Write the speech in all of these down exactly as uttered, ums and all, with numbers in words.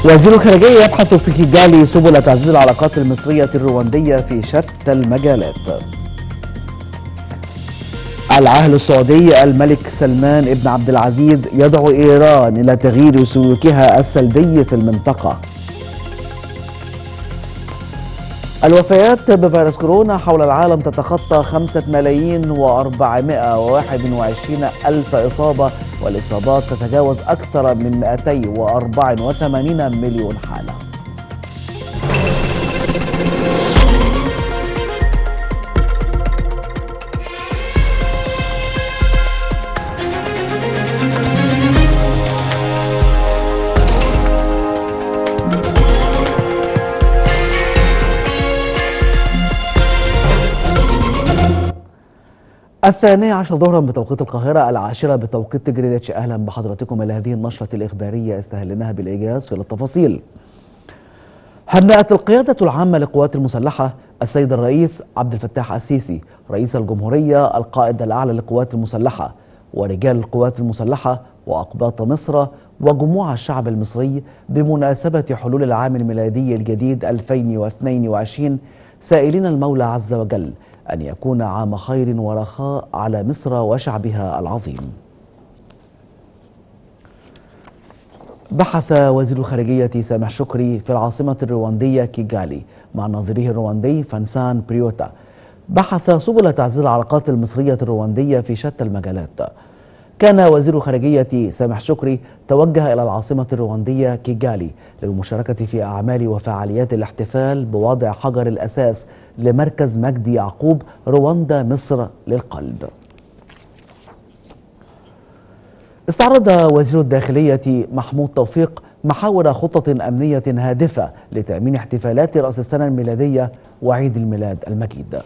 وزير الخارجية يبحث في كيجالي سبل تعزيز العلاقات المصرية الرواندية في شتى المجالات. العاهل السعودي الملك سلمان بن عبد العزيز يدعو إيران إلى تغيير سلوكها السلبي في المنطقة. الوفيات بفيروس كورونا حول العالم تتخطى خمسة ملايين وأربعمائة وواحد وعشرين ألف إصابة، والإصابات تتجاوز أكثر من مئتين وأربعة وثمانين مليون حالة. الثانية عشر ظهرا بتوقيت القاهرة، العاشرة بتوقيت جرينتش. أهلا بحضراتكم إلى هذه النشرة الإخبارية استهلناها بالإيجاز في التفاصيل. هنأت القيادة العامة للقوات المسلحة السيد الرئيس عبد الفتاح السيسي رئيس الجمهورية القائد الأعلى للقوات المسلحة ورجال القوات المسلحة وأقباط مصر وجموع الشعب المصري بمناسبة حلول العام الميلادي الجديد ألفين واثنين وعشرين، سائلين المولى عز وجل أن يكون عام خير ورخاء على مصر وشعبها العظيم. بحث وزير الخارجية سامح شكري في العاصمة الرواندية كيجالي مع نظيره الروندي فانسان بريوتا. بحث سبل تعزيز العلاقات المصرية الرواندية في شتى المجالات. كان وزير الخارجية سامح شكري توجه إلى العاصمة الرواندية كيجالي للمشاركة في أعمال وفعاليات الاحتفال بوضع حجر الأساس لمركز مجدي يعقوب رواندا مصر للقلب. استعرض وزير الداخلية محمود توفيق محاور خطة أمنية هادفة لتأمين احتفالات رأس السنة الميلادية وعيد الميلاد المجيد.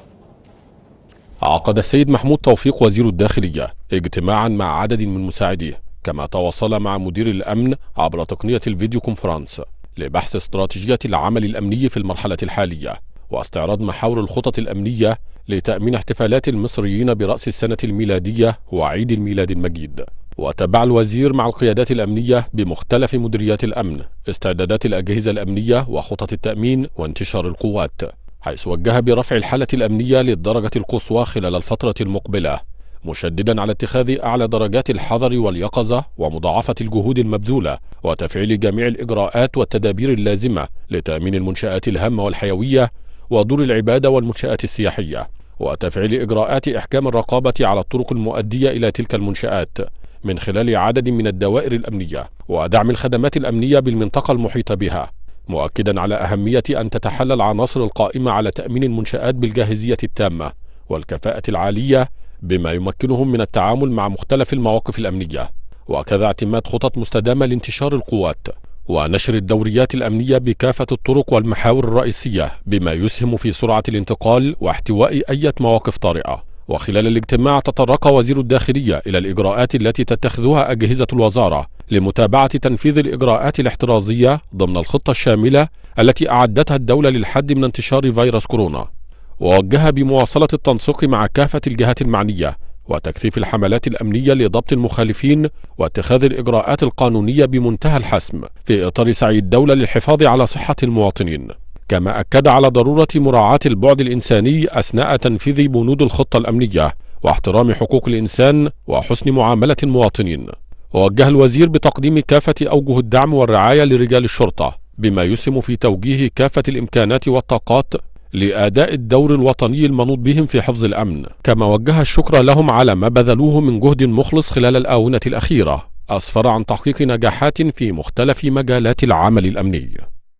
عقد السيد محمود توفيق وزير الداخلية اجتماعا مع عدد من مساعديه، كما تواصل مع مدير الأمن عبر تقنية الفيديو كونفرنس لبحث استراتيجية العمل الأمني في المرحلة الحالية واستعراض محاور الخطط الأمنية لتأمين احتفالات المصريين برأس السنة الميلادية وعيد الميلاد المجيد. وتابع الوزير مع القيادات الأمنية بمختلف مديريات الأمن استعدادات الأجهزة الأمنية وخطط التأمين وانتشار القوات، حيث وجه برفع الحالة الأمنية للدرجة القصوى خلال الفترة المقبلة، مشددا على اتخاذ أعلى درجات الحذر واليقظة ومضاعفة الجهود المبذولة وتفعيل جميع الإجراءات والتدابير اللازمة لتأمين المنشآت الهامة والحيوية ودور العبادة والمنشآت السياحية، وتفعيل إجراءات إحكام الرقابة على الطرق المؤدية إلى تلك المنشآت من خلال عدد من الدوائر الأمنية ودعم الخدمات الأمنية بالمنطقة المحيطة بها، مؤكدا على أهمية أن تتحلى العناصر القائمة على تأمين المنشآت بالجاهزية التامة والكفاءة العالية بما يمكنهم من التعامل مع مختلف المواقف الأمنية، وكذا اعتماد خطط مستدامة لانتشار القوات ونشر الدوريات الأمنية بكافة الطرق والمحاور الرئيسية بما يسهم في سرعة الانتقال واحتواء أي مواقف طارئة. وخلال الاجتماع تطرق وزير الداخلية إلى الإجراءات التي تتخذها أجهزة الوزارة لمتابعة تنفيذ الإجراءات الاحترازية ضمن الخطة الشاملة التي أعدتها الدولة للحد من انتشار فيروس كورونا، ووجه بمواصلة التنسيق مع كافة الجهات المعنية وتكثيف الحملات الأمنية لضبط المخالفين واتخاذ الإجراءات القانونية بمنتهى الحسم في إطار سعي الدولة للحفاظ على صحة المواطنين. كما أكد على ضرورة مراعاة البعد الإنساني أثناء تنفيذ بنود الخطة الأمنية واحترام حقوق الإنسان وحسن معاملة المواطنين. ووجه الوزير بتقديم كافة أوجه الدعم والرعاية لرجال الشرطة بما يسهم في توجيه كافة الإمكانات والطاقات لأداء الدور الوطني المنوط بهم في حفظ الأمن، كما وجه الشكر لهم على ما بذلوه من جهد مخلص خلال الآونة الأخيرة أسفر عن تحقيق نجاحات في مختلف مجالات العمل الأمني.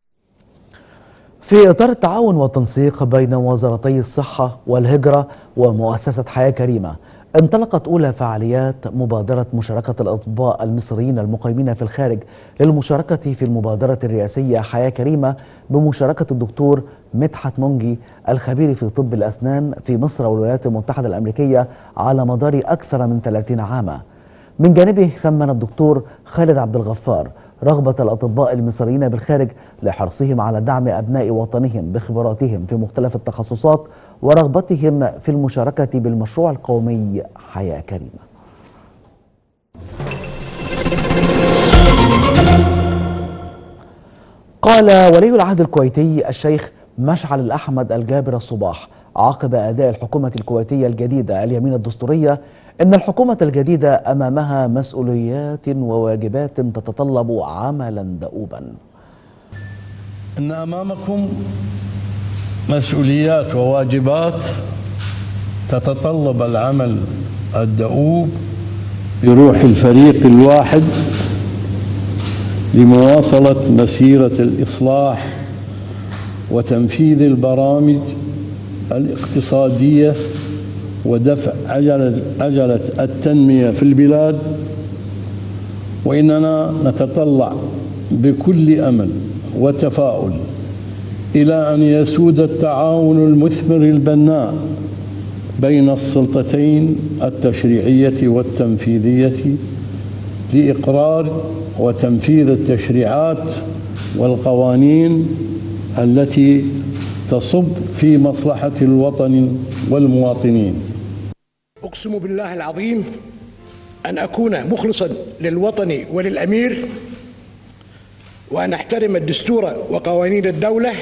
في إطار التعاون والتنسيق بين وزارتي الصحة والهجرة ومؤسسة حياة كريمة، انطلقت أولى فعاليات مبادرة مشاركة الأطباء المصريين المقيمين في الخارج للمشاركة في المبادرة الرئاسية حياة كريمة بمشاركة الدكتور مدحت منجي الخبير في طب الأسنان في مصر والولايات المتحدة الأمريكية على مدار أكثر من ثلاثين عاما. من جانبه ثمن الدكتور خالد عبد الغفار رغبة الأطباء المصريين بالخارج لحرصهم على دعم أبناء وطنهم بخبراتهم في مختلف التخصصات ورغبتهم في المشاركة بالمشروع القومي حياة كريمة. قال ولي العهد الكويتي الشيخ مشعل الأحمد الجابر الصباح عقب أداء الحكومة الكويتية الجديدة اليمين الدستورية إن الحكومة الجديدة أمامها مسؤوليات وواجبات تتطلب عملا دؤوبا. إن أمامكم مسؤوليات وواجبات تتطلب العمل الدؤوب بروح الفريق الواحد لمواصلة مسيرة الإصلاح وتنفيذ البرامج الاقتصادية ودفع عجلة, عجلة التنمية في البلاد. وإننا نتطلع بكل أمل وتفاؤل إلى أن يسود التعاون المثمر البناء بين السلطتين التشريعية والتنفيذية لإقرار وتنفيذ التشريعات والقوانين التي تصب في مصلحة الوطن والمواطنين. أقسم بالله العظيم أن أكون مخلصا للوطن وللأمير، وأن أحترم الدستور وقوانين الدولة،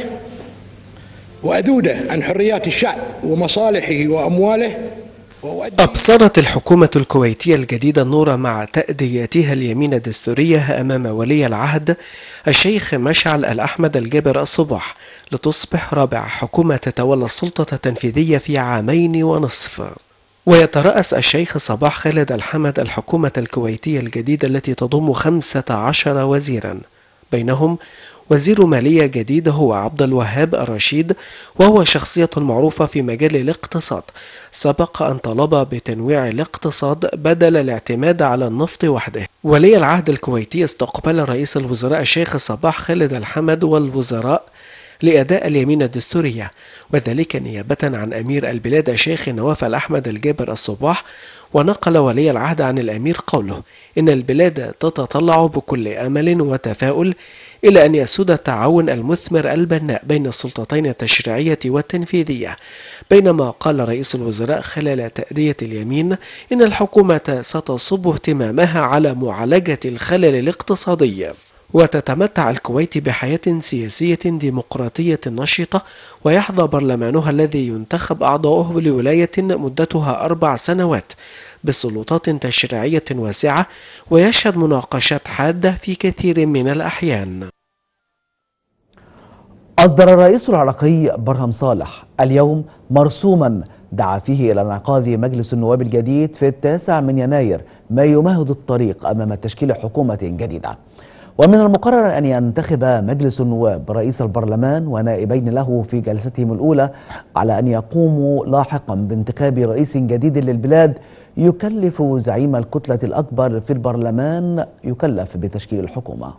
وأذود عن حريات الشعب ومصالحه وأمواله. أبصرت الحكومة الكويتية الجديدة النور مع تأدياتها اليمين الدستورية أمام ولي العهد الشيخ مشعل الأحمد الجابر الصباح لتصبح رابع حكومة تتولى السلطة التنفيذية في عامين ونصف. ويترأس الشيخ صباح خالد الحمد الحكومة الكويتية الجديدة التي تضم خمسة عشر وزيرا، بينهم وزير مالية جديد هو عبد الوهاب الرشيد، وهو شخصية معروفة في مجال الاقتصاد، سبق أن طلب بتنويع الاقتصاد بدل الاعتماد على النفط وحده. ولي العهد الكويتي استقبل رئيس الوزراء الشيخ صباح خالد الحمد والوزراء لأداء اليمين الدستورية، وذلك نيابة عن أمير البلاد الشيخ نواف الأحمد الجابر الصباح. ونقل ولي العهد عن الأمير قوله إن البلاد تتطلع بكل أمل وتفاؤل إلى أن يسود التعاون المثمر البناء بين السلطتين التشريعية والتنفيذية. بينما قال رئيس الوزراء خلال تأدية اليمين إن الحكومة ستصب اهتمامها على معالجة الخلل الاقتصادي. وتتمتع الكويت بحياة سياسية ديمقراطية نشطة، ويحظى برلمانها الذي ينتخب أعضاؤه لولاية مدتها أربع سنوات بسلطات تشريعية واسعة، ويشهد مناقشات حادة في كثير من الأحيان. أصدر الرئيس العراقي برهم صالح اليوم مرسوما دعا فيه إلى انعقاد مجلس النواب الجديد في التاسع من يناير، ما يمهد الطريق أمام تشكيل حكومة جديدة. ومن المقرر أن ينتخب مجلس النواب رئيس البرلمان ونائبين له في جلستهم الأولى، على أن يقوموا لاحقا بانتخاب رئيس جديد للبلاد يكلف زعيم الكتلة الأكبر في البرلمان يكلف بتشكيل الحكومة.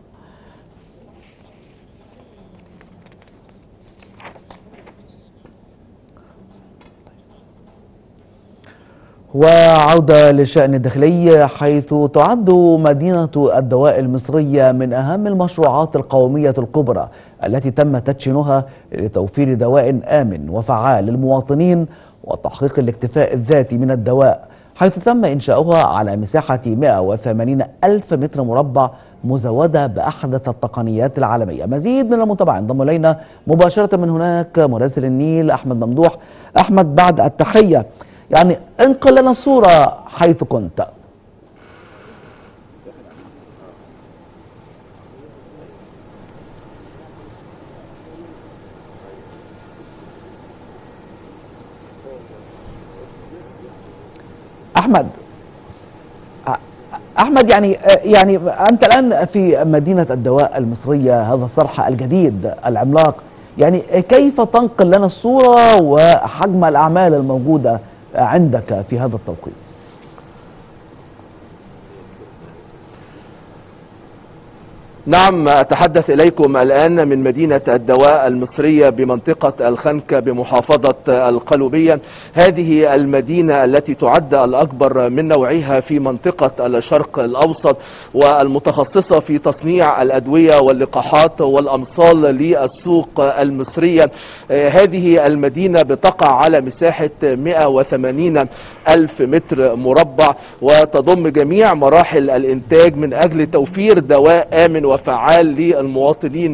وعودة للشأن الداخلي، حيث تعد مدينة الدواء المصرية من أهم المشروعات القومية الكبرى التي تم تدشينها لتوفير دواء آمن وفعال للمواطنين وتحقيق الاكتفاء الذاتي من الدواء، حيث تم إنشاؤها على مساحة مئة وثمانين ألف متر مربع مزودة بأحدث التقنيات العالمية. مزيد من المتابعة انضم إلينا مباشرة من هناك مراسل النيل أحمد ممدوح. أحمد، بعد التحية، يعني انقل لنا الصورة حيث كنت. أحمد أحمد يعني يعني أنت الآن في مدينة الدواء المصرية، هذا الصرح الجديد العملاق، يعني كيف تنقل لنا الصورة وحجم الأعمال الموجودة عندك في هذا التوقيت؟ نعم، أتحدث إليكم الآن من مدينة الدواء المصرية بمنطقة الخنكة بمحافظة القلوبية. هذه المدينة التي تعد الأكبر من نوعها في منطقة الشرق الأوسط، والمتخصصة في تصنيع الأدوية واللقاحات والأمصال للسوق المصرية. هذه المدينة بتقع على مساحة مئة وثمانين ألف متر مربع، وتضم جميع مراحل الإنتاج من أجل توفير دواء آمن وفعال وفعال للمواطنين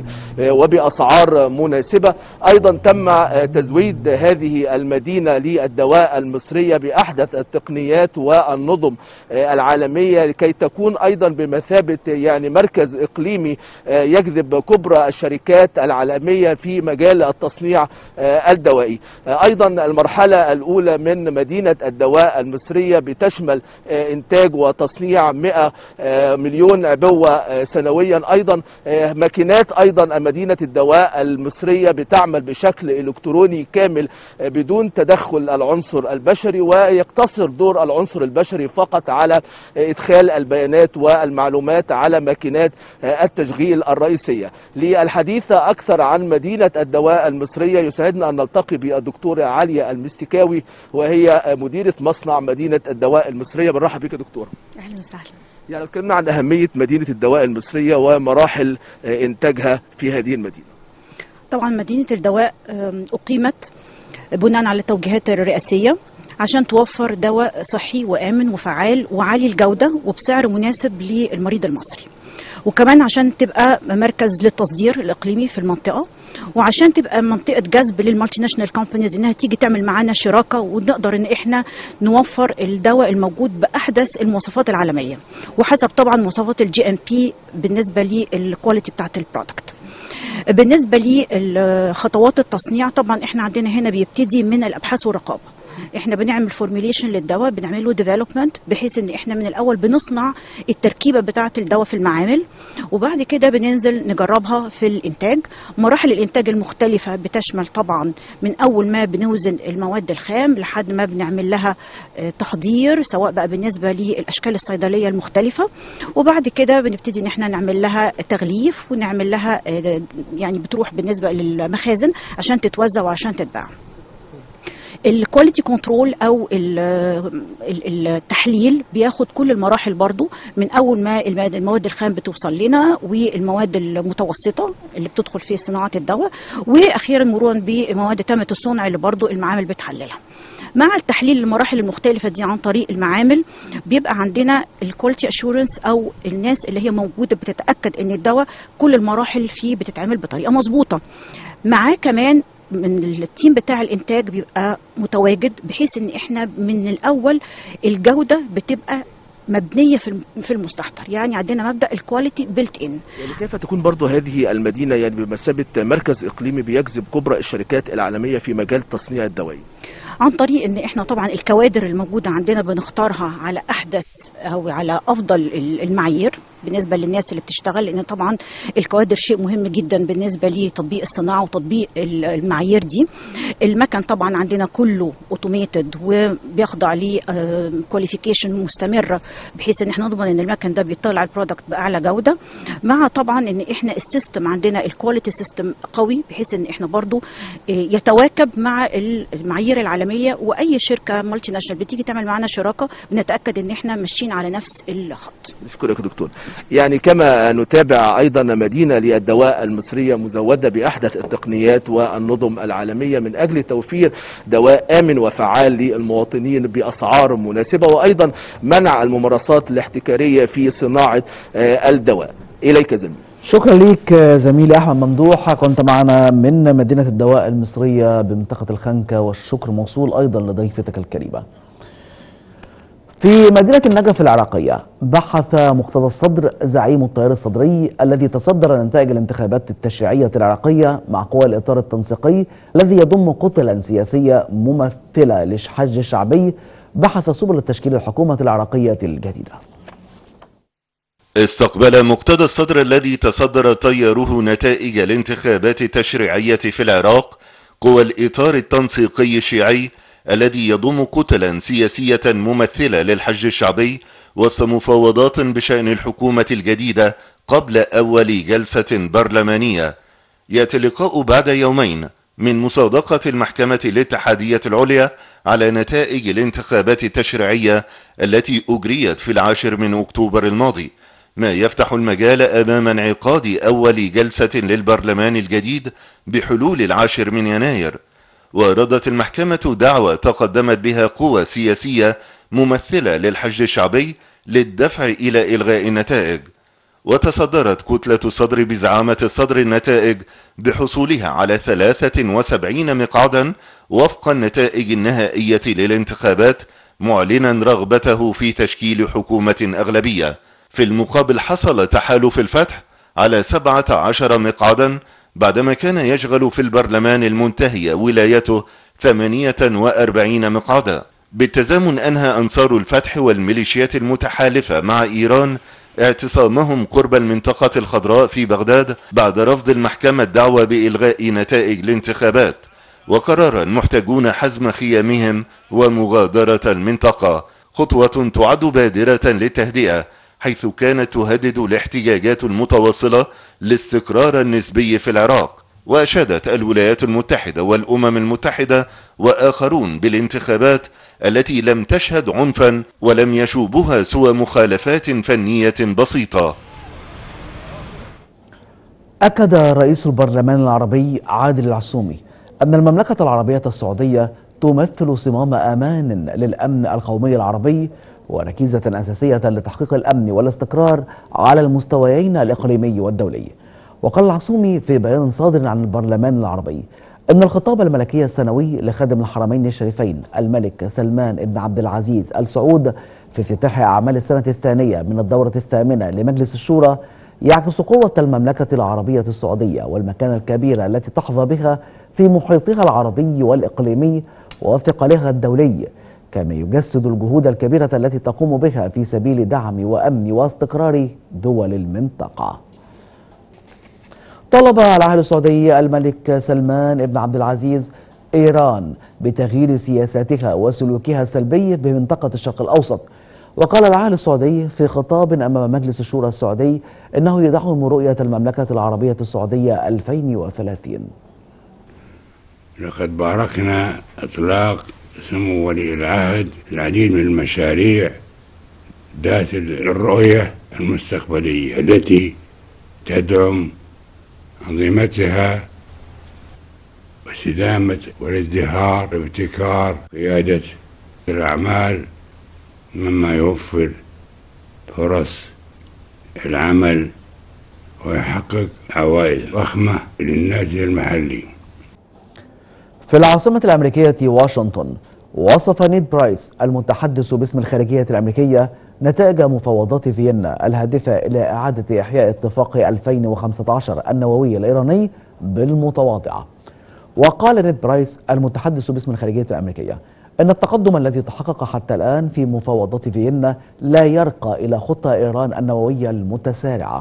وبأسعار مناسبة. أيضا تم تزويد هذه المدينة للدواء المصرية بأحدث التقنيات والنظم العالمية لكي تكون أيضا بمثابة يعني مركز إقليمي يجذب كبرى الشركات العالمية في مجال التصنيع الدوائي. أيضا المرحلة الأولى من مدينة الدواء المصرية بتشمل إنتاج وتصنيع مئة مليون عبوة سنويا. أيضا ماكينات أيضا مدينة الدواء المصرية بتعمل بشكل إلكتروني كامل بدون تدخل العنصر البشري، ويقتصر دور العنصر البشري فقط على إدخال البيانات والمعلومات على ماكينات التشغيل الرئيسية. للحديث أكثر عن مدينة الدواء المصرية يسعدنا أن نلتقي بالدكتورة عليا المستكاوي، وهي مديرة مصنع مدينة الدواء المصرية. بنرحب بك يا دكتورة. أهلا وسهلا. يعني اتكلمنا عن أهمية مدينة الدواء المصرية ومراحل إنتاجها في هذه المدينة. طبعا مدينة الدواء أقيمت بناء على التوجيهات الرئاسية عشان توفر دواء صحي وآمن وفعال وعالي الجودة وبسعر مناسب للمريض المصري، وكمان عشان تبقى مركز للتصدير الإقليمي في المنطقة، وعشان تبقى منطقة جذب للمالتي ناشونال كومبانيز انها تيجي تعمل معانا شراكة ونقدر ان احنا نوفر الدواء الموجود بأحدث المواصفات العالمية وحسب طبعا مواصفات الجي ام بي بالنسبة للكواليتي بتاعت البرودكت. بالنسبة لخطوات التصنيع طبعا احنا عندنا هنا بيبتدي من الأبحاث والرقابة. احنا بنعمل فورميليشن للدواء، بنعمله ديفلوبمنت بحيث ان احنا من الاول بنصنع التركيبه بتاعه الدواء في المعامل، وبعد كده بننزل نجربها في الانتاج. مراحل الانتاج المختلفه بتشمل طبعا من اول ما بنوزن المواد الخام لحد ما بنعمل لها تحضير سواء بقى بالنسبه للاشكال الصيدليه المختلفه، وبعد كده بنبتدي ان احنا نعمل لها تغليف ونعمل لها يعني بتروح بالنسبه للمخازن عشان تتوزع وعشان تتباع. الكواليتي كنترول او التحليل بياخد كل المراحل برضو من اول ما المواد الخام بتوصل لنا والمواد المتوسطه اللي بتدخل في صناعه الدواء، واخيرا مرورا بمواد تامه الصنع اللي برضو المعامل بتحللها. مع التحليل المراحل المختلفه دي عن طريق المعامل بيبقى عندنا الكواليتي اشورنس او الناس اللي هي موجوده بتتاكد ان الدواء كل المراحل فيه بتتعمل بطريقه مظبوطه. معاه كمان من التيم بتاع الانتاج بيبقى متواجد بحيث ان احنا من الاول الجوده بتبقى مبنيه في في المستحضر، يعني عندنا مبدا الكواليتي بيلت ان. يعني كيف تكون برضو هذه المدينه يعني بمثابه مركز اقليمي بيجذب كبرى الشركات العالميه في مجال تصنيع الدواء؟ عن طريق ان احنا طبعا الكوادر الموجوده عندنا بنختارها على احدث او على افضل المعايير بالنسبه للناس اللي بتشتغل، لان طبعا الكوادر شيء مهم جدا بالنسبه لتطبيق الصناعه وتطبيق المعايير دي. المكن طبعا عندنا كله اوتوميتد وبيخضع لكواليفيكيشن مستمره بحيث ان احنا نضمن ان المكن ده بيطلع البرودكت باعلى جوده، مع طبعا ان احنا السيستم عندنا الكواليتي سيستم قوي بحيث ان احنا برضو يتواكب مع المعايير العالميه، واي شركه مالتي ناشونال بتيجي تعمل معانا شراكه بنتاكد ان احنا ماشيين على نفس الخط. نشكرك دكتور. يعني كما نتابع ايضا مدينه للدواء المصريه مزوده باحدث التقنيات والنظم العالميه من اجل توفير دواء امن وفعال للمواطنين باسعار مناسبه، وايضا منع الممارسات الاحتكاريه في صناعه الدواء. اليك زميلي. شكرا ليك زميلي احمد ممدوح، كنت معنا من مدينه الدواء المصريه بمنطقه الخنكه، والشكر موصول ايضا لضيفتك الكريمه. في مدينة النجف العراقية بحث مقتدى الصدر زعيم التيار الصدري الذي تصدر نتائج الانتخابات التشريعية العراقية مع قوى الإطار التنسيقي الذي يضم كتلا سياسية ممثلة للحشد الشعبي، بحث سبل تشكيل الحكومة العراقية الجديدة. استقبل مقتدى الصدر الذي تصدر تياره نتائج الانتخابات التشريعية في العراق قوى الإطار التنسيقي الشيعي الذي يضم كتلا سياسية ممثلة للحشد الشعبي وسط مفاوضات بشأن الحكومة الجديدة قبل أول جلسة برلمانية. يأتي اللقاء بعد يومين من مصادقة المحكمة الاتحادية العليا على نتائج الانتخابات التشريعية التي أجريت في العاشر من أكتوبر الماضي، ما يفتح المجال أمام انعقاد أول جلسة للبرلمان الجديد بحلول العاشر من يناير. وردت المحكمة دعوى تقدمت بها قوى سياسية ممثلة للحشد الشعبي للدفع إلى إلغاء النتائج. وتصدرت كتلة الصدر بزعامة الصدر النتائج بحصولها على ثلاثة وسبعين مقعدا وفق النتائج النهائية للانتخابات، معلنا رغبته في تشكيل حكومة أغلبية. في المقابل حصل تحالف الفتح على سبعة عشر مقعدا بعدما كان يشغل في البرلمان المنتهي ولايته ثمانية وأربعين مقعدا. بالتزامن أنهى أنصار الفتح والميليشيات المتحالفة مع إيران اعتصامهم قرب المنطقة الخضراء في بغداد بعد رفض المحكمة الدعوة بإلغاء نتائج الانتخابات، وقرر المحتجون حزم خيامهم ومغادرة المنطقة، خطوة تعد بادرة للتهدئة حيث كانت تهدد الاحتجاجات المتواصلة الاستقرار النسبي في العراق. وأشادت الولايات المتحدة والأمم المتحدة وآخرون بالانتخابات التي لم تشهد عنفا ولم يشوبها سوى مخالفات فنية بسيطة. أكد رئيس البرلمان العربي عادل العسومي أن المملكة العربية السعودية تمثل صمام أمان للأمن القومي العربي وركيزة أساسية لتحقيق الأمن والاستقرار على المستويين الإقليمي والدولي. وقال العسومي في بيان صادر عن البرلمان العربي إن الخطاب الملكي السنوي لخادم الحرمين الشريفين الملك سلمان بن عبد العزيز آل سعود في افتتاح أعمال السنة الثانية من الدورة الثامنة لمجلس الشورى يعكس قوة المملكة العربية السعودية والمكانة الكبيرة التي تحظى بها في محيطها العربي والإقليمي وثقلها الدولي، كما يجسد الجهود الكبيرة التي تقوم بها في سبيل دعم وأمن واستقرار دول المنطقة. طلب العاهل السعودي الملك سلمان بن عبد العزيز إيران بتغيير سياساتها وسلوكها السلبي بمنطقة الشرق الأوسط. وقال العاهل السعودي في خطاب أمام مجلس الشورى السعودي إنه يدعم رؤية المملكة العربية السعودية ألفين وثلاثين. لقد باركنا إطلاق سمو ولي العهد العديد من المشاريع ذات الرؤية المستقبلية التي تدعم أنظمتها واستدامة والازدهار وابتكار قيادة الأعمال، مما يوفر فرص العمل ويحقق عوائد ضخمة للناتج المحلي. في العاصمة الأمريكية واشنطن، وصف نيد برايس المتحدث باسم الخارجية الأمريكية نتائج مفاوضات فيينا الهادفة إلى إعادة إحياء اتفاق ألفين وخمسة عشر النووي الإيراني بالمتواضعة. وقال نيد برايس المتحدث باسم الخارجية الأمريكية إن التقدم الذي تحقق حتى الآن في مفاوضات فيينا لا يرقى إلى خطة إيران النووية المتسارعة.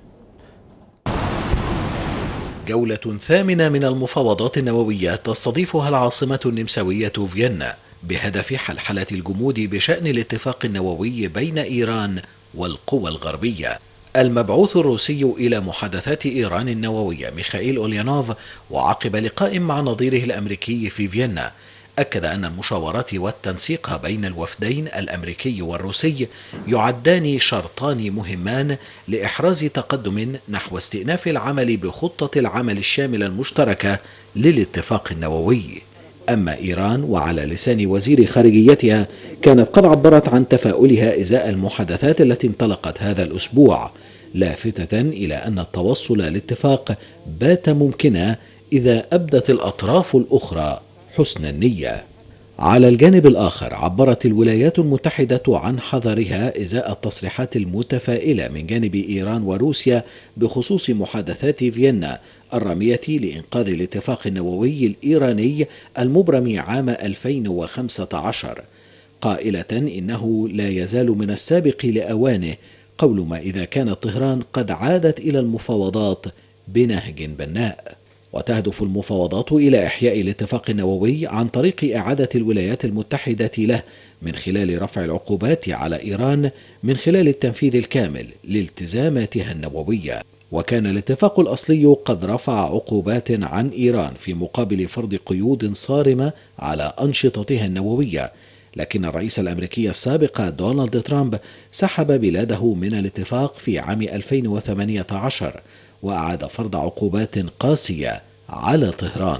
جولة ثامنة من المفاوضات النووية تستضيفها العاصمة النمساوية فيينا بهدف حلحلة الجمود بشأن الاتفاق النووي بين إيران والقوى الغربية. المبعوث الروسي إلى محادثات إيران النووية ميخائيل أوليانوف، وعقب لقاء مع نظيره الأمريكي في فيينا، أكد أن المشاورات والتنسيق بين الوفدين الأمريكي والروسي يعدان شرطان مهمان لإحراز تقدم نحو استئناف العمل بخطة العمل الشاملة المشتركة للاتفاق النووي. أما إيران وعلى لسان وزير خارجيتها كانت قد عبرت عن تفاؤلها إزاء المحادثات التي انطلقت هذا الأسبوع، لافتة إلى أن التوصل لاتفاق بات ممكنا إذا أبدت الأطراف الأخرى حسن النية. على الجانب الآخر عبرت الولايات المتحدة عن حذرها إزاء التصريحات المتفائلة من جانب إيران وروسيا بخصوص محادثات فيينا الرامية لإنقاذ الاتفاق النووي الإيراني المبرم عام ألفين وخمسة عشر، قائلة إنه لا يزال من السابق لأوانه قول ما إذا كانت طهران قد عادت إلى المفاوضات بنهج بناء. وتهدف المفاوضات إلى إحياء الاتفاق النووي عن طريق إعادة الولايات المتحدة له من خلال رفع العقوبات على إيران من خلال التنفيذ الكامل لالتزاماتها النووية. وكان الاتفاق الأصلي قد رفع عقوبات عن إيران في مقابل فرض قيود صارمة على أنشطتها النووية، لكن الرئيس الأمريكي السابق دونالد ترامب سحب بلاده من الاتفاق في عام ألفين وثمانية عشر وأعاد فرض عقوبات قاسية على طهران.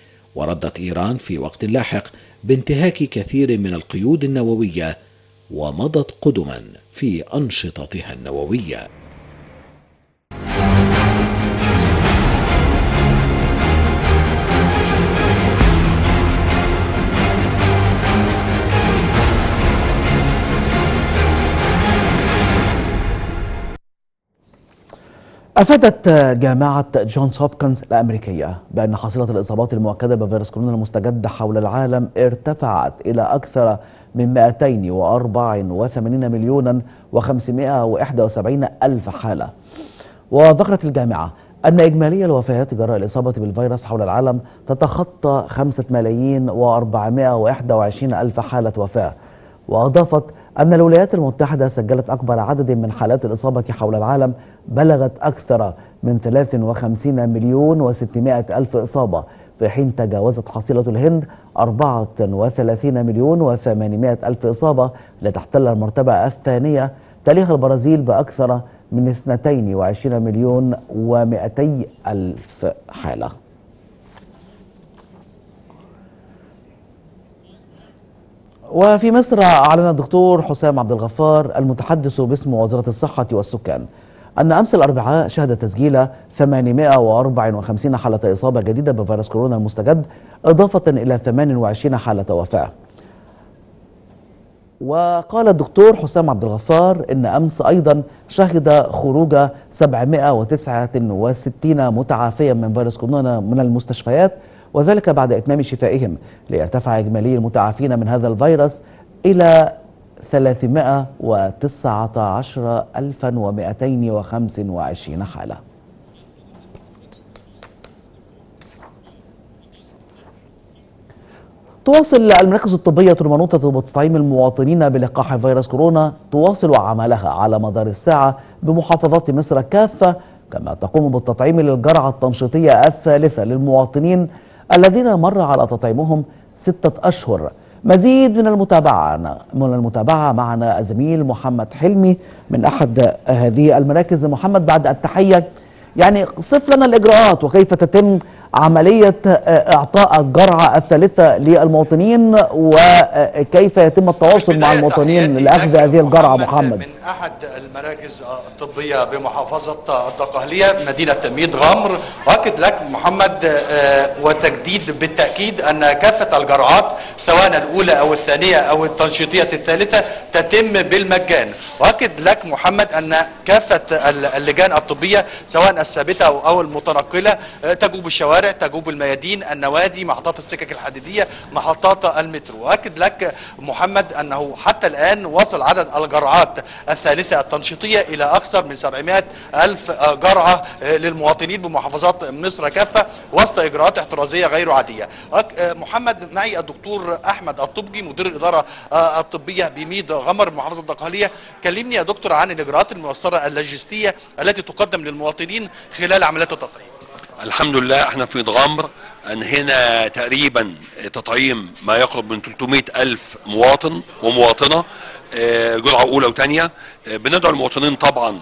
وردت إيران في وقت لاحق بانتهاك كثير من القيود النووية ومضت قدما في أنشطتها النووية. أفادت جامعة جونز هوبكنز الأمريكية بأن حصيلة الإصابات المؤكدة بفيروس كورونا المستجد حول العالم ارتفعت إلى أكثر من مئتين وأربعة وثمانين مليون وخمسمائة وواحد وسبعين ألف حالة. وذكرت الجامعة أن إجمالي الوفيات جراء الإصابة بالفيروس حول العالم تتخطى خمسة ملايين وأربعمائة وواحد وعشرين ألف حالة وفاة. وأضافت أن الولايات المتحدة سجلت أكبر عدد من حالات الإصابة حول العالم بلغت أكثر من ثلاثة وخمسين مليون وستمائة ألف إصابة، في حين تجاوزت حصيلة الهند أربعة وثلاثين مليون وثمانمائة ألف إصابة لتحتل المرتبة الثانية، تليها البرازيل بأكثر من اثنين وعشرين مليون ومئتي ألف حالة. وفي مصر أعلن الدكتور حسام عبد الغفار المتحدث باسم وزارة الصحة والسكان أن أمس الأربعاء شهد تسجيل ثمانمائة وأربعة وخمسين حالة إصابة جديدة بفيروس كورونا المستجد، إضافة إلى ثمانية وعشرين حالة وفاة. وقال الدكتور حسام عبد الغفار إن أمس أيضا شهد خروج سبعمائة وتسعة وستين متعافيا من فيروس كورونا من المستشفيات، وذلك بعد إتمام شفائهم، ليرتفع إجمالي المتعافين من هذا الفيروس إلى ثلاثمائة وتسعة عشر ألفا ومئتين وخمسة وعشرين حالة. تواصل المراكز الطبية المنوطة بتطعيم المواطنين بلقاح فيروس كورونا تواصل عملها على مدار الساعة بمحافظات مصر كافة، كما تقوم بالتطعيم للجرعة التنشيطية الثالثة للمواطنين الذين مر على تطعيمهم ستة أشهر. مزيد من المتابعة من المتابعة معنا الزميل محمد حلمي من أحد هذه المراكز. محمد، بعد التحية، يعني صف لنا الإجراءات وكيف تتم عملية إعطاء الجرعة الثالثة للمواطنين، وكيف يتم التواصل مع المواطنين لأخذ هذه الجرعة. محمد، من أحد المراكز الطبية بمحافظة الدقهلية مدينة ميت غمر، أؤكد لك محمد وتجديد بالتأكيد أن كافة الجرعات سواء الأولى أو الثانية أو التنشيطية الثالثة تتم بالمجان. أؤكد لك محمد أن كافة اللجان الطبية سواء الثابتة أو المتنقلة تجوب الشوارع، تجوب الميادين، النوادي، محطات السكك الحديدية، محطات المترو. وأكد لك محمد أنه حتى الآن وصل عدد الجرعات الثالثة التنشيطية إلى أكثر من سبعمائة ألف جرعة للمواطنين بمحافظات مصر كافة وسط إجراءات احترازية غير عادية. محمد، معي الدكتور أحمد الطبجي مدير الإدارة الطبية بميت غمر محافظة الدقهلية. كلمني يا دكتور عن الإجراءات الميسرة اللوجستية التي تقدم للمواطنين خلال عمليات التطعيم. الحمد لله، احنا في غمر انهينا تقريبا تطعيم ما يقرب من ثلاثمائة ألف مواطن ومواطنة جرعة أولى وثانية. بندعو المواطنين طبعا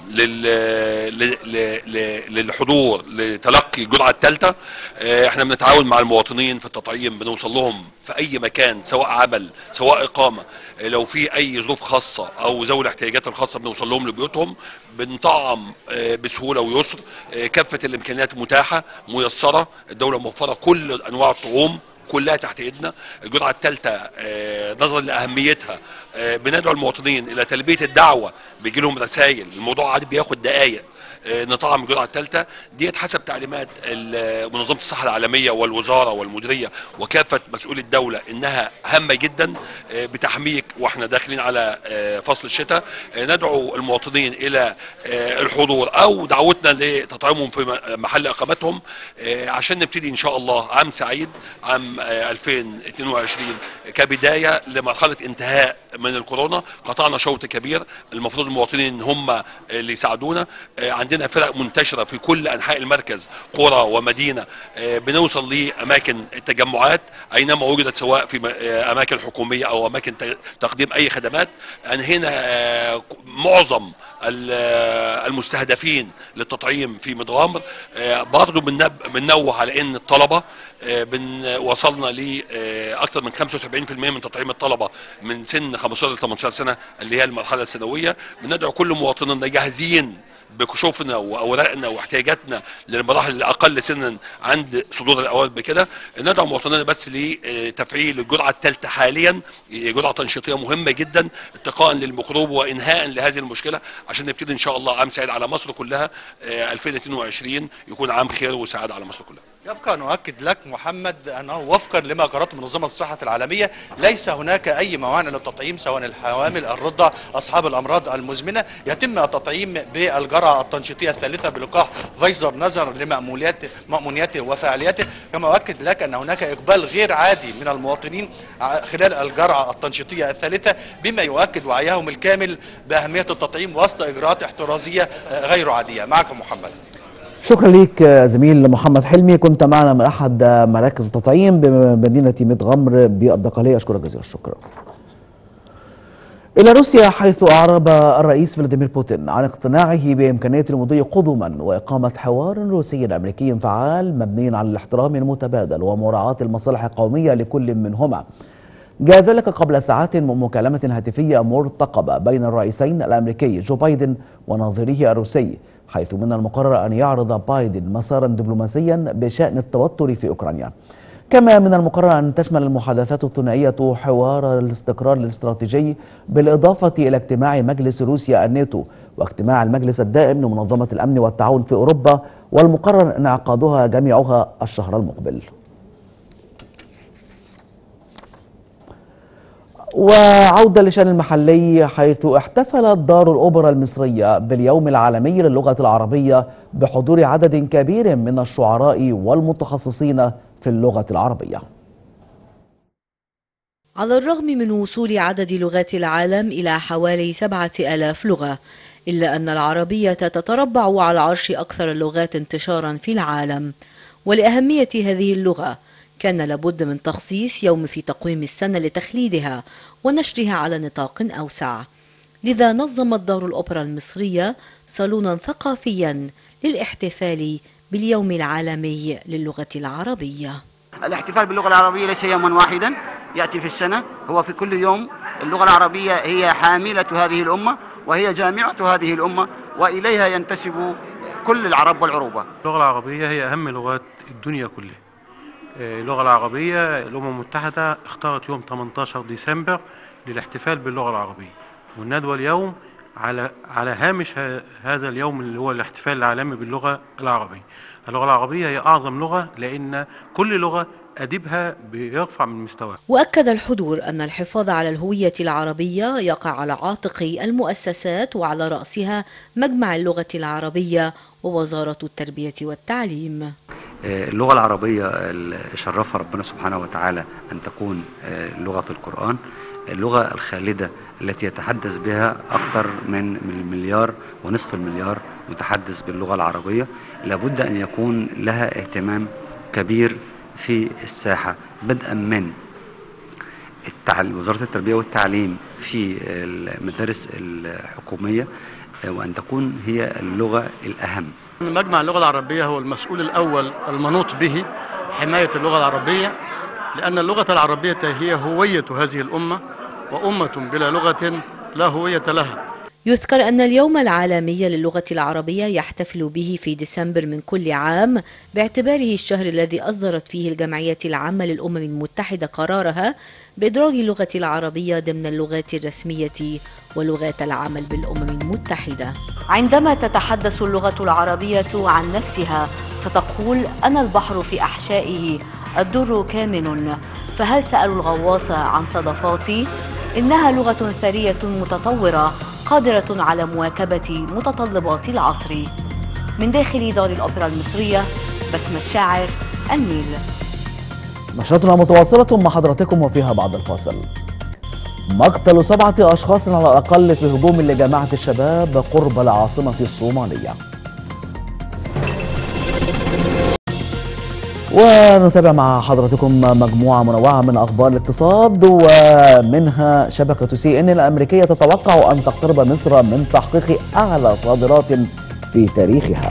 للحضور لتلقي الجرعة الثالثة. احنا بنتعاون مع المواطنين في التطعيم، بنوصل لهم في أي مكان سواء عمل سواء إقامة، لو في أي ظروف خاصة أو ذوي الاحتياجات الخاصة بنوصل لهم لبيوتهم، بنطعم بسهولة ويسر. كافة الإمكانيات متاحة ميسرة، الدولة موفرة كل أنواع الطعوم كلها تحت ايدنا. الجرعه الثالثه نظرا لاهميتها بندعو المواطنين الى تلبيه الدعوه، بيجي لهم رسائل، الموضوع عادي بياخد دقائق نطعم الجرعه الثالثه ديت حسب تعليمات منظمه الصحه العالميه والوزاره والمديريه وكافه مسؤولي الدوله، انها هامه جدا بتحميك واحنا داخلين على فصل الشتاء. ندعو المواطنين الى الحضور او دعوتنا لتطعيمهم في محل اقامتهم عشان نبتدي ان شاء الله عام سعيد عام ألفين واثنين وعشرين كبدايه لمرحله انتهاء من الكورونا. قطعنا شوط كبير، المفروض المواطنين هم اللي يساعدونا. عندنا فرق منتشره في كل انحاء المركز، قرى ومدينه، بنوصل لاماكن التجمعات اينما وجدت، سواء في اماكن حكوميه او اماكن تقديم اي خدمات. انهينا معظم المستهدفين للتطعيم في ميت غمر. برضه بننوه على ان الطلبه وصلنا لاكثر من خمسة وسبعين بالمئة من تطعيم الطلبه من سن خمستاشر ل ثمانية عشر سنه اللي هي المرحله الثانويه. بندعو كل مواطننا جاهزين بكشوفنا واوراقنا واحتياجاتنا للمراحل الاقل سنا عند صدور الاوامر بكده، ندعو مواطنينا بس لتفعيل الجرعه الثالثه حاليا، جرعه تنشيطيه مهمه جدا اتقاء للميكروب وانهاء لهذه المشكله، عشان نبتدي ان شاء الله عام سعيد على مصر كلها. ألفين واثنين وعشرين يكون عام خير وسعاده على مصر كلها. يبقى أن أؤكد لك محمد أنه وفقا لما قررته منظمة الصحة العالمية ليس هناك أي موانع للتطعيم، سواء الحوامل، الرضع، أصحاب الأمراض المزمنة. يتم التطعيم بالجرعة التنشيطية الثالثة بلقاح فايزر نظرا لمأمونيته وفعاليته. كما أؤكد لك أن هناك إقبال غير عادي من المواطنين خلال الجرعة التنشيطية الثالثة، بما يؤكد وعيهم الكامل بأهمية التطعيم وسط إجراءات احترازية غير عادية. معكم محمد. شكرا لك زميل محمد حلمي، كنت معنا من أحد مراكز التطعيم بمدينة ميت غمر بالدقهلية. أشكرك جزيل الشكر. إلى روسيا، حيث أعرب الرئيس فلاديمير بوتين عن اقتناعه بإمكانية المضي قدما وإقامة حوار روسي أمريكي فعال مبني على الاحترام المتبادل ومراعاة المصالح القومية لكل منهما. جاء ذلك قبل ساعات من مكالمة هاتفية مرتقبة بين الرئيسين الأمريكي جو بايدن ونظيره الروسي، حيث من المقرر أن يعرض بايدن مسارا دبلوماسيا بشأن التوتر في أوكرانيا. كما من المقرر أن تشمل المحادثات الثنائية حوار الاستقرار الاستراتيجي، بالإضافة إلى اجتماع مجلس روسيا الناتو واجتماع المجلس الدائم لمنظمة الأمن والتعاون في أوروبا، والمقرر انعقادها جميعها الشهر المقبل. وعودة للشأن المحلي، حيث احتفلت دار الأوبرا المصرية باليوم العالمي للغة العربية بحضور عدد كبير من الشعراء والمتخصصين في اللغة العربية. على الرغم من وصول عدد لغات العالم إلى حوالي سبعة آلاف لغة، إلا أن العربية تتربع على عرش أكثر اللغات انتشارا في العالم. ولأهمية هذه اللغة كان لابد من تخصيص يوم في تقويم السنة لتخليدها ونشرها على نطاق أوسع. لذا نظمت دار الأوبرا المصرية صالونا ثقافيا للاحتفال باليوم العالمي للغة العربية. الاحتفال باللغة العربية ليس يوما واحدا يأتي في السنة، هو في كل يوم. اللغة العربية هي حاملة هذه الأمة وهي جامعة هذه الأمة، وإليها ينتسب كل العرب والعروبة. اللغة العربية هي أهم لغات الدنيا كلها. اللغة العربية الأمم المتحدة اختارت يوم ثمانية عشر ديسمبر للاحتفال باللغة العربية، والندوة اليوم على على هامش هذا اليوم اللي هو الاحتفال العالمي باللغة العربية. اللغة العربية هي أعظم لغة، لأن كل لغة أديبها بيرفع من مستواه. وأكد الحضور أن الحفاظ على الهوية العربية يقع على عاتق المؤسسات، وعلى رأسها مجمع اللغة العربية ووزارة التربية والتعليم. اللغة العربية اللي شرفها ربنا سبحانه وتعالى أن تكون لغة القرآن، اللغة الخالدة التي يتحدث بها أكثر من مليار ونصف المليار متحدث باللغة العربية، لابد أن يكون لها اهتمام كبير في الساحة، بدءا من وزارة التربية والتعليم في المدارس الحكومية، وأن تكون هي اللغة الأهم. مجمع اللغة العربية هو المسؤول الأول المنوط به حماية اللغة العربية، لأن اللغة العربية هي هوية هذه الأمة، وأمة بلا لغة لا هوية لها. يذكر أن اليوم العالمي للغة العربية يحتفل به في ديسمبر من كل عام، باعتباره الشهر الذي أصدرت فيه الجمعية العامة للأمم المتحدة قرارها بإدراج اللغة العربية ضمن اللغات الرسمية ولغات العمل بالأمم المتحدة. عندما تتحدث اللغة العربية عن نفسها ستقول: أنا البحر في أحشائه، الدر كامن، فهل سألوا الغواص عن صدفاتي؟ إنها لغة ثرية متطورة قادرة على مواكبة متطلبات العصر. من داخل دار الأوبرا المصرية، بسمة الشاعر، النيل. نشرتنا متواصلة مع حضراتكم وفيها بعد الفاصل. مقتل سبعة أشخاص على الأقل في هجوم لجماعة الشباب قرب العاصمة الصومالية. ونتابع مع حضراتكم مجموعة منوعة من أخبار الاقتصاد، ومنها شبكة سي إن الأمريكية تتوقع أن تقترب مصر من تحقيق أعلى صادرات في تاريخها.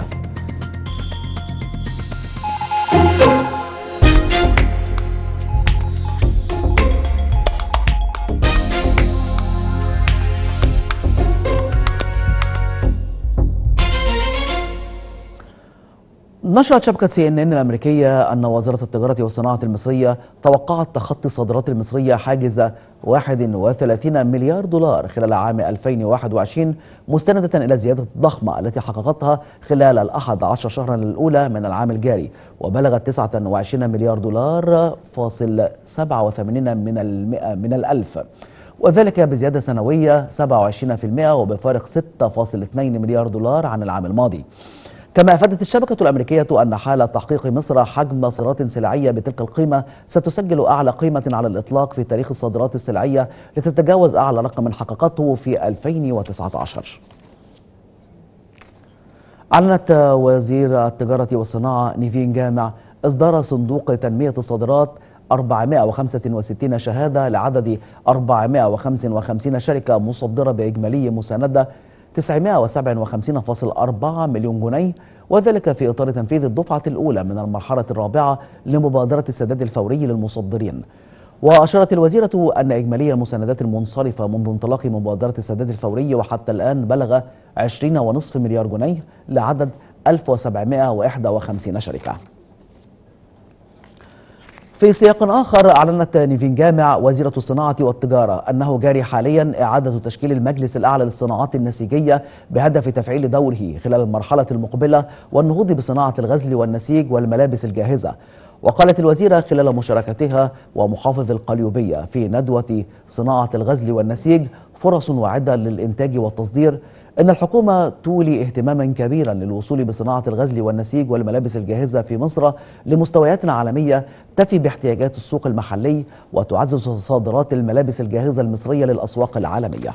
نشرت شبكة سي إن إن الأمريكية أن وزارة التجارة والصناعة المصرية توقعت تخطي الصادرات المصرية حاجز واحد وثلاثين مليار دولار خلال عام ألفين وواحد وعشرين، مستندة إلى الزيادة الضخمة التي حققتها خلال الأحد عشر شهرا الأولى من العام الجاري، وبلغت تسعة وعشرين مليار دولار فاصل سبعة وثمانين من المئة من الألف، وذلك بزيادة سنوية سبعة وعشرين بالمئة وبفارق ستة فاصل اثنين مليار دولار عن العام الماضي. كما أفادت الشبكة الأمريكية أن حالة تحقيق مصر حجم صادرات سلعية بتلك القيمة ستسجل أعلى قيمة على الإطلاق في تاريخ الصادرات السلعية، لتتجاوز أعلى رقم حققته في ألفين وتسعة عشر. أعلنت وزير التجارة والصناعة نيفين جامع إصدار صندوق تنمية الصادرات أربعمائة وخمسة وستين شهادة لعدد أربعمائة وخمسة وخمسين شركة مصدرة بإجمالي مساندة تسعمائة وسبعة وخمسين فاصل أربعة مليون جنيه، وذلك في إطار تنفيذ الدفعة الأولى من المرحلة الرابعة لمبادرة السداد الفوري للمصدرين. وأشارت الوزيرة أن إجمالي المساندات المنصرفة منذ انطلاق مبادرة السداد الفوري وحتى الآن بلغ عشرين فاصلة خمسة مليار جنيه لعدد ألف وسبعمائة وواحد وخمسين شركة. في سياق آخر، أعلنت نيفين جامع وزيرة الصناعة والتجارة أنه جاري حاليا إعادة تشكيل المجلس الأعلى للصناعات النسيجية بهدف تفعيل دوره خلال المرحلة المقبلة والنهوض بصناعة الغزل والنسيج والملابس الجاهزة. وقالت الوزيرة خلال مشاركتها ومحافظ القليوبية في ندوة صناعة الغزل والنسيج فرص واعدة للإنتاج والتصدير إن الحكومة تولي اهتماما كبيرا للوصول بصناعة الغزل والنسيج والملابس الجاهزة في مصر لمستويات عالمية تفي باحتياجات السوق المحلي وتعزز صادرات الملابس الجاهزة المصرية للأسواق العالمية.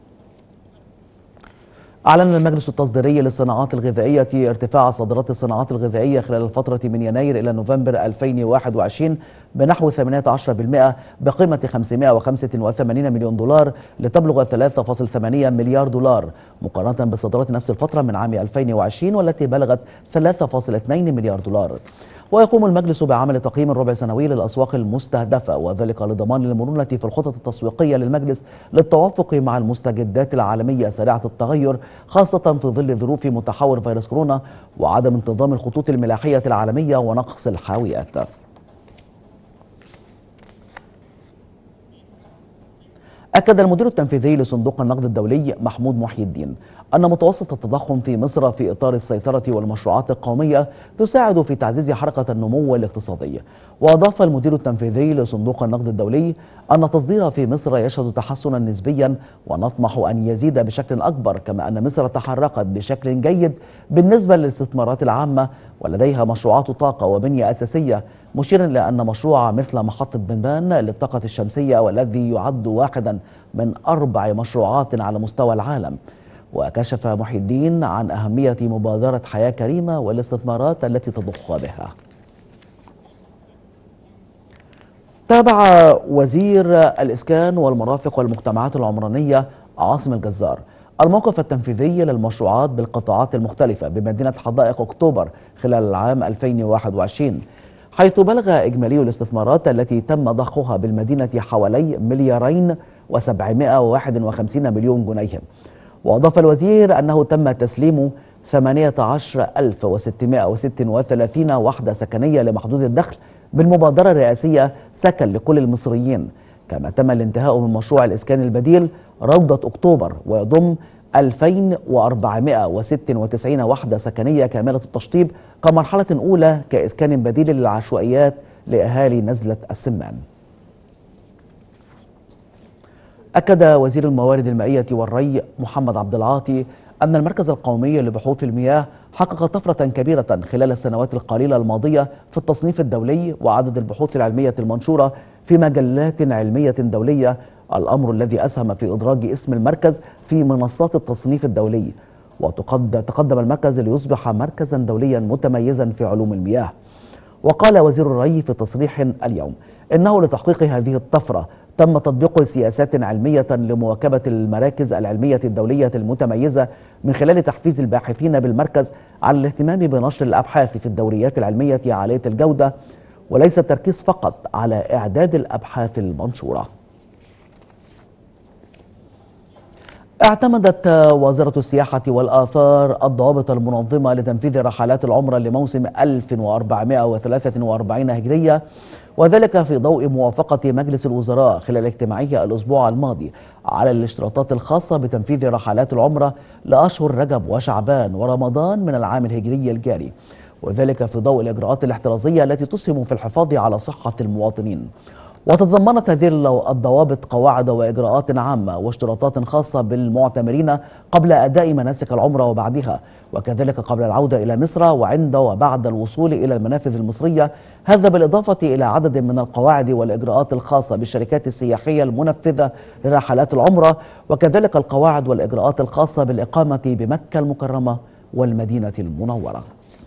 أعلن المجلس التصديري للصناعات الغذائية ارتفاع صادرات الصناعات الغذائية خلال الفترة من يناير إلى نوفمبر ألفين وواحد وعشرين بنحو ثمانية عشر بالمئة بقيمة خمسمائة وخمسة وثمانين مليون دولار لتبلغ ثلاثة فاصل ثمانية مليار دولار، مقارنة بصادرات نفس الفترة من عام ألفين وعشرين والتي بلغت ثلاثة فاصل اثنين مليار دولار. ويقوم المجلس بعمل تقييم ربع سنوي للأسواق المستهدفة، وذلك لضمان المرونة في الخطط التسويقية للمجلس للتوافق مع المستجدات العالمية سريعة التغير، خاصة في ظل ظروف متحور فيروس كورونا وعدم انتظام الخطوط الملاحية العالمية ونقص الحاويات. أكد المدير التنفيذي لصندوق النقد الدولي محمود محي الدين أن متوسط التضخم في مصر في إطار السيطرة والمشروعات القومية تساعد في تعزيز حركة النمو الاقتصادي. وأضاف المدير التنفيذي لصندوق النقد الدولي أن التصدير في مصر يشهد تحسنا نسبيا ونطمح أن يزيد بشكل أكبر، كما أن مصر تحركت بشكل جيد بالنسبة للاستثمارات العامة ولديها مشروعات طاقة وبنية أساسية، مشيرا إلى أن مشروع مثل محطة بنبان للطاقة الشمسية والذي يعد واحدا من أربع مشروعات على مستوى العالم. وكشف محي الدين عن أهمية مبادرة حياة كريمة والاستثمارات التي تضخ بها. تابع وزير الإسكان والمرافق والمجتمعات العمرانية عاصم الجزار الموقف التنفيذي للمشروعات بالقطاعات المختلفة بمدينة حدائق أكتوبر خلال العام ألفين وواحد وعشرين، حيث بلغ إجمالي الاستثمارات التي تم ضخها بالمدينة حوالي مليارين وسبعمائة وواحد وخمسين مليون جنيه. وأضاف الوزير أنه تم تسليم ثمانية عشر ألف وستمائة وستة وثلاثين وحدة سكنية لمحدود الدخل بالمبادرة الرئاسية سكن لكل المصريين، كما تم الانتهاء من مشروع الإسكان البديل روضة أكتوبر ويضم ألفين وأربعمائة وستة وتسعين وحدة سكنية كاملة التشطيب كمرحلة أولى كإسكان بديل للعشوائيات لأهالي نزلة السمان. أكد وزير الموارد المائية والري محمد عبد العاطي أن المركز القومي لبحوث المياه حقق طفرة كبيرة خلال السنوات القليلة الماضية في التصنيف الدولي وعدد البحوث العلمية المنشورة في مجلات علمية دولية، الأمر الذي أسهم في إدراج اسم المركز في منصات التصنيف الدولي. وتقدم المركز ليصبح مركزا دوليا متميزا في علوم المياه. وقال وزير الري في تصريح اليوم إنه لتحقيق هذه الطفرة تم تطبيق سياسات علمية لمواكبة المراكز العلمية الدولية المتميزة من خلال تحفيز الباحثين بالمركز على الاهتمام بنشر الأبحاث في الدوريات العلمية عالية الجودة، وليس التركيز فقط على إعداد الأبحاث المنشورة. اعتمدت وزارة السياحة والآثار الضوابط المنظمة لتنفيذ رحلات العمرة لموسم ألف وأربعمائة وثلاثة وأربعين هجرية، وذلك في ضوء موافقة مجلس الوزراء خلال اجتماعه الأسبوع الماضي على الاشتراطات الخاصة بتنفيذ رحلات العمرة لأشهر رجب وشعبان ورمضان من العام الهجري الجاري، وذلك في ضوء الإجراءات الاحترازية التي تسهم في الحفاظ على صحة المواطنين. وتضمنت هذه الضوابط قواعد وإجراءات عامة واشتراطات خاصة بالمعتمرين قبل أداء مناسك العمرة وبعدها، وكذلك قبل العودة إلى مصر وعند وبعد الوصول إلى المنافذ المصرية، هذا بالإضافة إلى عدد من القواعد والإجراءات الخاصة بالشركات السياحية المنفذة لرحلات العمرة، وكذلك القواعد والإجراءات الخاصة بالإقامة بمكة المكرمة والمدينة المنورة.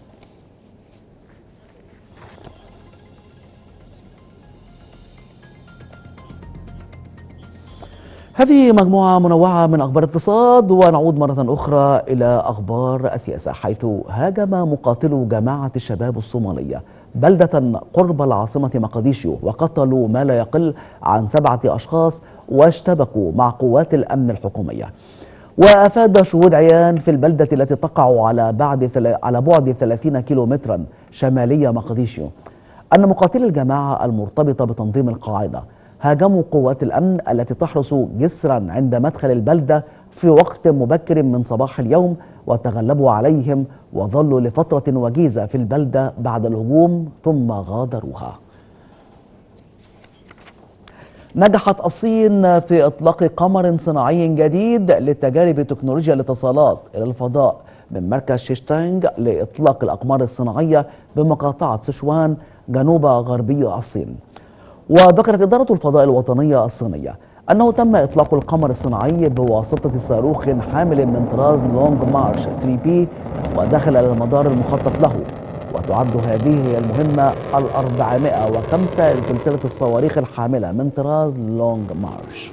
هذه مجموعة منوعة من أخبار الاقتصاد، ونعود مرة أخرى إلى أخبار السياسة، حيث هاجم مقاتلو جماعة الشباب الصومالية بلدة قرب العاصمة مقديشو وقتلوا ما لا يقل عن سبعة أشخاص واشتبكوا مع قوات الأمن الحكومية. وأفاد شهود عيان في البلدة التي تقع على بعد على بعد ثلاثين كيلومترا شمالية مقديشو أن مقاتلي الجماعة المرتبطة بتنظيم القاعدة هاجموا قوات الأمن التي تحرس جسرا عند مدخل البلدة في وقت مبكر من صباح اليوم، وتغلبوا عليهم وظلوا لفترة وجيزة في البلدة بعد الهجوم ثم غادروها. نجحت الصين في إطلاق قمر صناعي جديد لتجارب تكنولوجيا الاتصالات إلى الفضاء من مركز شيشتانغ لإطلاق الأقمار الصناعية بمقاطعة سيشوان جنوب غربي الصين. وذكرت إدارة الفضاء الوطنية الصينية أنه تم إطلاق القمر الصناعي بواسطة صاروخ حامل من طراز لونج مارش ثري بي ودخل إلى المدار المخطط له، وتعد هذه هي المهمة الأربعمائة وخمسة لسلسلة الصواريخ الحاملة من طراز لونج مارش.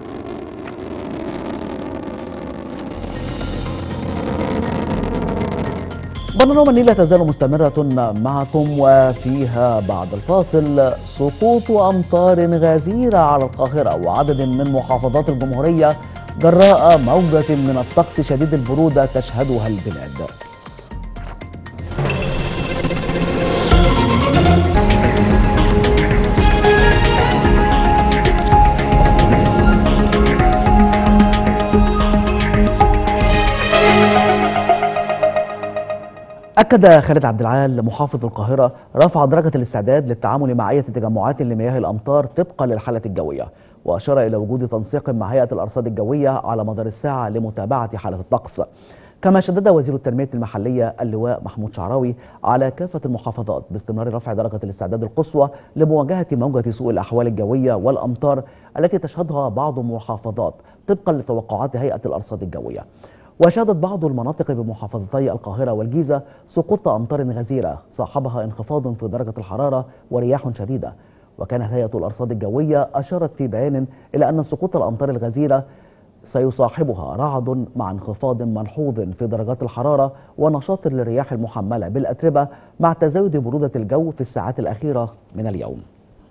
بانوراما النيل لا تزال مستمرة معكم، وفيها بعد الفاصل سقوط أمطار غزيرة على القاهرة وعدد من محافظات الجمهورية جراء موجة من الطقس شديد البرودة تشهدها البلاد. أكد خالد عبد العال محافظ القاهرة رفع درجة الاستعداد للتعامل مع أي تجمعات لمياه الأمطار طبقا للحالة الجوية، وأشار إلى وجود تنسيق مع هيئة الأرصاد الجوية على مدار الساعة لمتابعة حالة الطقس. كما شدد وزير التنمية المحلية اللواء محمود شعراوي على كافة المحافظات باستمرار رفع درجة الاستعداد القصوى لمواجهة موجة سوء الأحوال الجوية والأمطار التي تشهدها بعض المحافظات طبقا لتوقعات هيئة الأرصاد الجوية. وشهدت بعض المناطق بمحافظتي القاهرة والجيزة سقوط أمطار غزيرة صاحبها انخفاض في درجة الحرارة ورياح شديدة. وكانت هيئة الأرصاد الجوية أشارت في بيان إلى أن سقوط الأمطار الغزيرة سيصاحبها رعد مع انخفاض ملحوظ في درجات الحرارة ونشاط للرياح المحملة بالأتربة مع تزايد برودة الجو في الساعات الأخيرة من اليوم.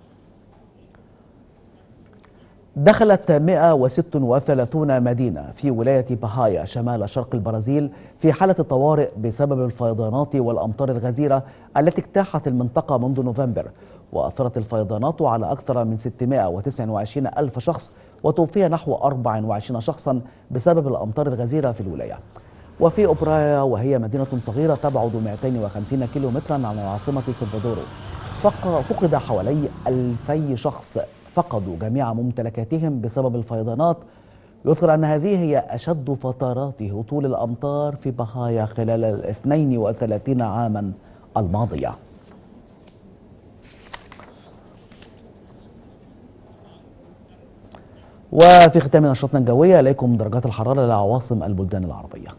دخلت مئة وستة وثلاثين مدينة في ولاية باهايا شمال شرق البرازيل في حالة طوارئ بسبب الفيضانات والأمطار الغزيرة التي اجتاحت المنطقة منذ نوفمبر، وأثرت الفيضانات على أكثر من ستمائة وتسعة وعشرين ألف شخص، وتوفي نحو أربعة وعشرين شخصا بسبب الأمطار الغزيرة في الولاية. وفي أوبرايا وهي مدينة صغيرة تبعد مئتين وخمسين كيلومترا عن العاصمة سلفادورو، فقد حوالي ألفي شخص فقدوا جميع ممتلكاتهم بسبب الفيضانات. يذكر أن هذه هي أشد فترات هطول الأمطار في باهايا خلال الاثنين وثلاثين عاما الماضية. وفي ختام نشرتنا الجوية إليكم درجات الحرارة لعواصم البلدان العربية.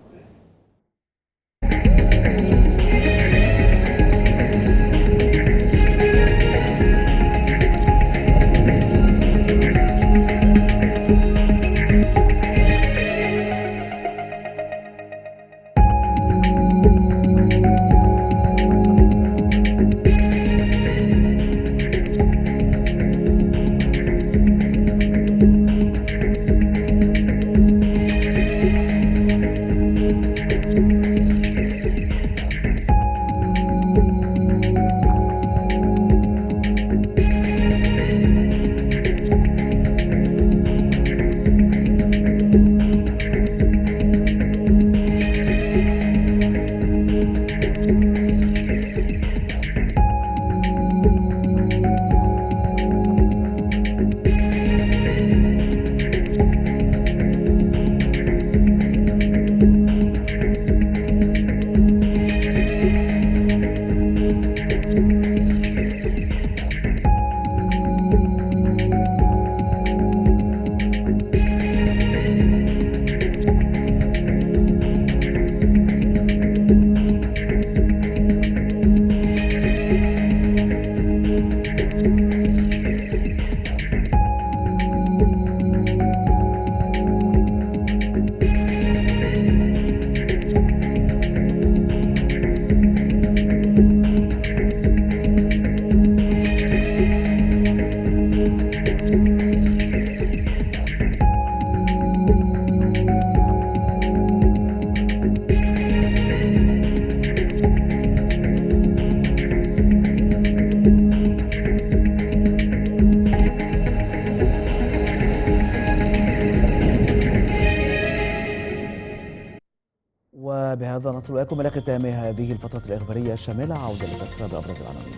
وبهذا نصل إليكم إلى ختام هذه الفترة الإخبارية الشاملة. عودة لتذكرة بأبرز العناوين.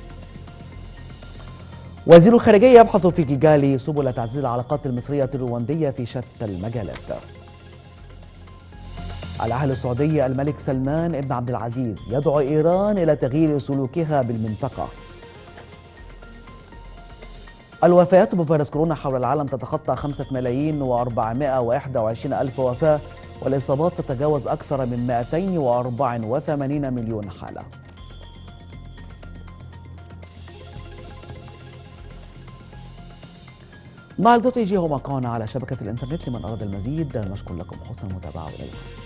وزير الخارجية يبحث في كيغالي سبل تعزيز العلاقات المصرية الرواندية في شتى المجالات. العاهل السعودي الملك سلمان بن عبد العزيز يدعو إيران إلى تغيير سلوكها بالمنطقة. الوفيات بفيروس كورونا حول العالم تتخطى خمسة ملايين وأربعمائة وواحد وعشرين ألف وفاة، والإصابات تتجاوز أكثر من مئتين وأربعة وثمانين مليون حالة. نايل دوت اي جي هو موقعنا على شبكة الإنترنت. لمن أراد المزيد نشكر لكم حسن المتابعة والإلقاء.